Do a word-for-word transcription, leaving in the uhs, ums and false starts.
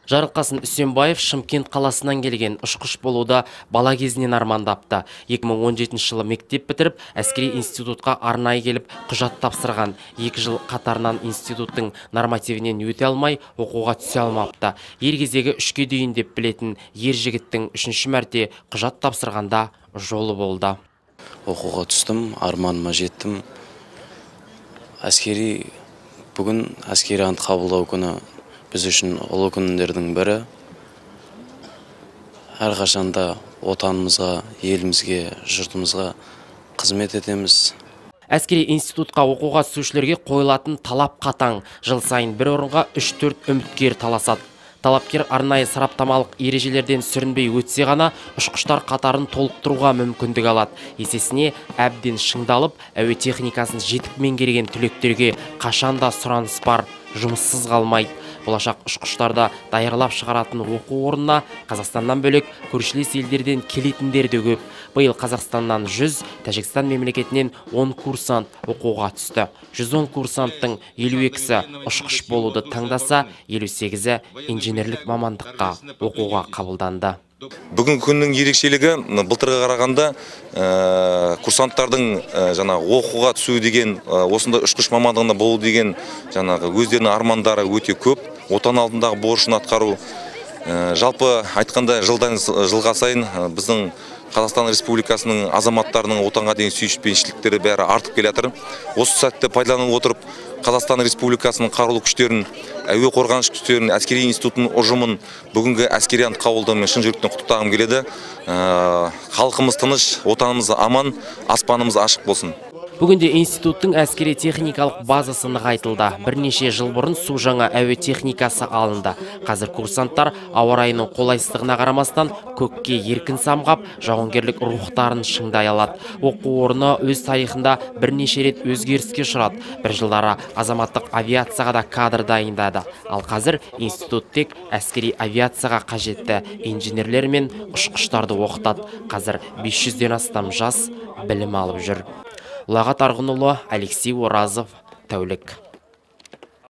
Жарылқасын Үсенбаев Шымкент қаласынан келген, ұшқыш болуда бала кезінен армандапты. екі мың он жетінші жылы мектеп бітіріп, әскери институтқа арнайы келіп құжат тапсырған. Екі жыл қатарынан институттың нормативінен өте алмай, оқуға түсе алмапты. Ер кезегі үшке дейін деп білетін ер жігіттің үшінші мәрте құжат тапсырғанда жолы болды. Оқуға түстім, арманыма жеттім. Әскери бүгін әскери ант қабылдау күні біз үшін ұлы күндердің бірі. Әрқашанда отанымызға, елімізге, жұртымызға қызмет етеміз. Әскери институтқа оқуға түсушілерге қойылатын талап қатаң. Жыл сайын бір орынға үш төрт үміткер таласады. Талапкер арнайы сараптамалық ережелерден сүрінбей өтсе ғана ұшқыштар қатарын толықтыруға мүмкіндік алады. Есесіне әбден шыңдалып, әуе техникасын жетік меңгерген түлектерге қашанда сұраныс бар, жұмыссыз қалмайды. Болашақ ұшқыштарда даярлап шығаратын оқу орнына Қазақстаннан бөлек көршілес елдерден келетіндер де көп. Биыл Қазақстаннан жүз, Тәжікстан мемлекетінен он курсант оқуға түсті. жүз он курсанттың елу екісі ұшқыш болуды таңдаса, елу сегізі инженерлік мамандыққа оқуға қабылданды. Бүгін күннің ерекшелігі былтырға қарағанда ә, курсанттардың ә, жаңағы оқуға түсу деген, ә, осында ұшқыш мамандығында болу деген жаңағы өздерінің армандары өте көп. Отан алдындағы борышын атқару. Ә, жалпы айтқанда жылдан жылға сайын ә, біздің Қазақстан Республикасының азаматтарының отанға деген сүйіспеншіліктері бәрі артып келе жатыр. Осы сәтті пайдаланып отырып, Қазақстан Республикасының қарулы күштерін, әуе қорғаныс күштерін, әскери институтының ұжымын бүгінгі әскери ант қабылдауымен шын жүректен құттықтағым келеді. Ә, халқымыз тыныш, отанымыз аман, аспанымыз ашық болсын. Бүгінде институттың әскери техникалық базасы нығайтылды. Бірнеше жыл бұрын су жаңа әуе техникасы алынды. Қазір курсанттар ауа райының қолайсыздығына қарамастан көкке еркін самғап, жауынгерлік рухтарын шыңдай алады. Оқу орны өз тарихында бірнеше рет өзгеріске ұшырады. Бір жылдары азаматтық авиацияға да кадр дайындады. Ал қазір институт тек әскери авиацияға қажетті инженерлер мен ұшқыштарды оқытады. Қазір бес жүзден астам жас білім алып жүр. Ұлағат Арғынұлы, Алексей Оразов, Тәулік.